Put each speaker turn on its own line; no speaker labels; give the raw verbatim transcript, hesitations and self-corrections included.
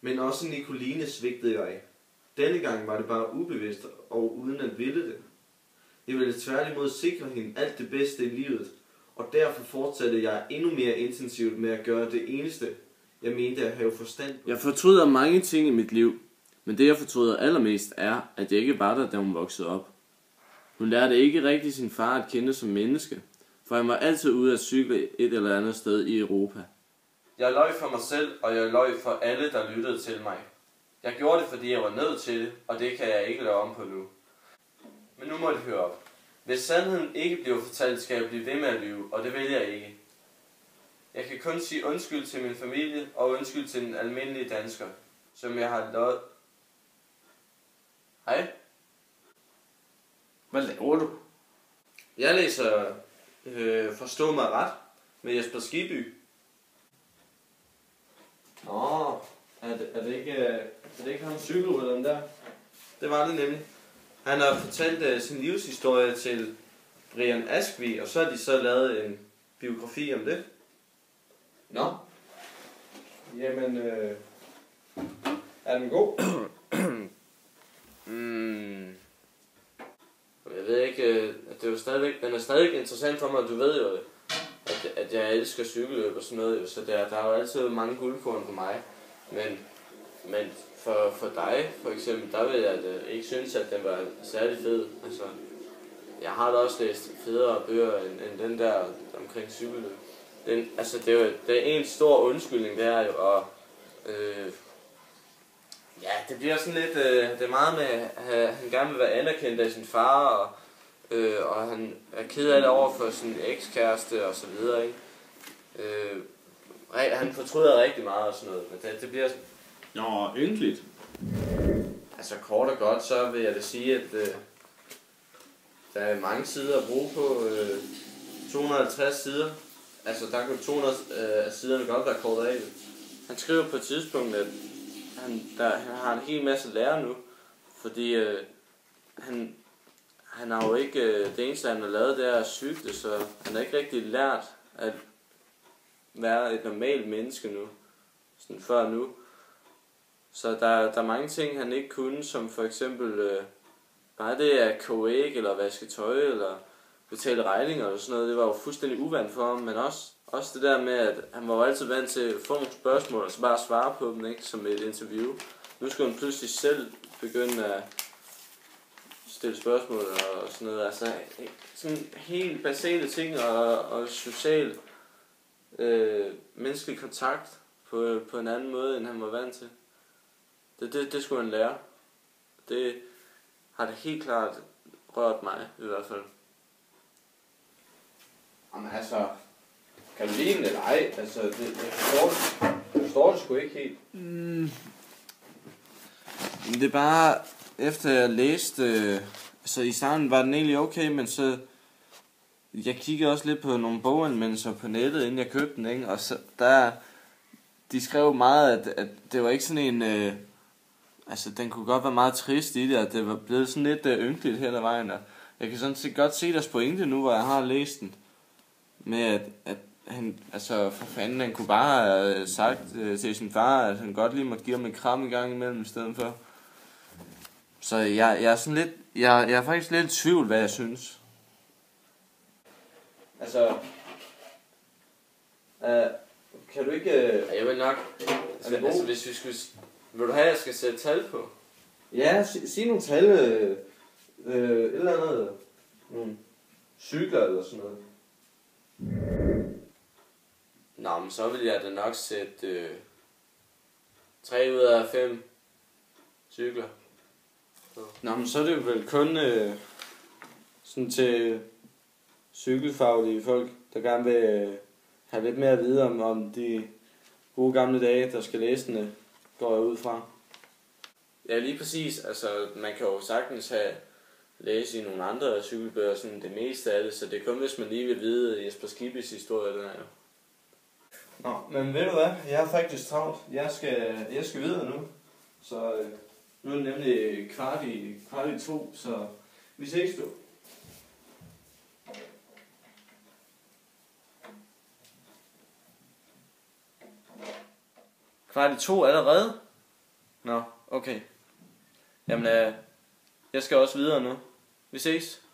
Men også Nicoline svigtede jeg. Denne gang var det bare ubevidst og uden at ville det. Jeg ville tværtimod sikre hende alt det bedste i livet, og derfor fortsatte jeg endnu mere intensivt med at gøre det eneste, jeg mente at have forstand på.
Jeg fortryder mange ting i mit liv, men det jeg fortryder allermest er, at jeg ikke var der, da hun voksede op. Hun lærte ikke rigtig sin far at kende som menneske, for han var altid ude at cykle et eller andet sted i Europa.
Jeg løj for mig selv, og jeg løj for alle, der lyttede til mig. Jeg gjorde det, fordi jeg var nødt til det, og det kan jeg ikke lave om på nu. Men nu må det høre op. Hvis sandheden ikke bliver fortalt, skal jeg blive ved med at lyve, og det vil jeg ikke. Jeg kan kun sige undskyld til min familie, og undskyld til den almindelige dansker, som jeg har løjet. Hej.
Hvad laver du?
Jeg læser øh, Forstå mig ret med Jesper Skibby.
Nå, er det, er det ikke, er det ikke ham cykelrytteren der?
Det var det nemlig. Han har fortalt uh, sin livshistorie til Brian Askvi, og så har de så lavet en biografi om det.
Nå. Jamen, øh, er den god?
mm. Jeg ved ikke, at det er jo stadigvæk, den er stadig interessant for mig, du ved jo, at, at jeg elsker cykelløb og sådan noget, jo, så der, der er jo altid mange guldkorn for mig. Men, men for, for dig, for eksempel, der vil jeg da ikke synes, at den var særlig fed. Altså, jeg har da også læst federe bøger end, end den der omkring cykelløb. Den, altså, det er jo det er en stor undskyldning, det er jo, og øh, ja, det bliver sådan lidt, øh, det er meget med, at han gerne vil være anerkendt af sin far, og, øh, og han er ked af det over for sin ekskæreste og så videre, ikke? Øh, han fortryder rigtig meget og sådan noget, men det, det bliver sådan.
Nå, ynkeligt.
Altså kort og godt, så vil jeg da sige, at øh, der er mange sider at bruge på, øh, to hundrede og halvtreds sider. Altså der kan to hundrede øh, af siderne godt være kortet af. Han skriver på et tidspunkt, at han, der, han har en hel masse lærer nu, fordi øh, han, han har jo ikke, øh, det eneste han har lavet, det er at cykle, så han har ikke rigtig lært at være et normalt menneske nu, sådan før nu. Så der, der er mange ting, han ikke kunne, som for eksempel øh, bare det at koge æg, eller vaske tøj, eller betale regninger og sådan noget. Det var jo fuldstændig uvant for ham, men også, også det der med, at han var jo altid vant til at få nogle spørgsmål, og så bare svare på dem, ikke, som et interview. Nu skulle han pludselig selv begynde at stille spørgsmål og sådan noget. Altså sådan helt basale ting og, og social øh, menneskelig kontakt på, på en anden måde, end han var vant til. Det, det, det skulle han lære. Det har det helt klart rørt mig, i hvert fald.
Jamen altså, kan du lide den eller ej? Altså, det, det forstår det, det forstår det sgu ikke helt.
Mm. Det er bare, efter jeg læste, øh, altså i starten var den egentlig okay, men så, jeg kiggede også lidt på nogle boganmeldelser på nettet, inden jeg købte den, ikke? Og så, der, de skrev meget, at, at det var ikke sådan en, øh, altså den kunne godt være meget trist i det, at det var blevet sådan lidt øh, ynkeligt hen ad vejen, og jeg kan sådan set godt se deres pointe nu, hvor jeg har læst den, med at, at han, altså for fanden, han kunne bare have sagt øh, til sin far, at han godt lige måtte give ham en kram en gang imellem i stedet for. Så jeg, jeg er sådan lidt, jeg, jeg er faktisk lidt i tvivl, hvad jeg synes.
Altså, øh, kan du ikke... Øh, jeg vil nok... Altså, altså, hvis vi skulle... Vil du have, at jeg skal sætte tal på?
Ja, sig, sig nogle tal, øh, øh, et eller andet, nogle cykler eller sådan noget.
Nå, men så vil jeg da nok sætte øh, tre ud af fem cykler.
Nå, men så er det jo vel kun øh, sådan til cykelfaglige folk, der gerne vil øh, have lidt mere at vide om, om de gode gamle dage, der skal læse den, øh, går jeg ud fra.
Ja, lige præcis. Altså, man kan jo sagtens have læse i nogle andre cykelbøger, sådan det meste af det, så det er kun, hvis man lige vil vide Jesper Skibbys historie, den er jo.
Nå, men ved du hvad? Jeg er faktisk travlt. Jeg skal, jeg skal videre nu. Så øh, nu er det nemlig kvart i, kvart i to, så vi ses du.
Kvart i to allerede?
Nå, okay. Jamen, øh, jeg skal også videre nu. Vi ses.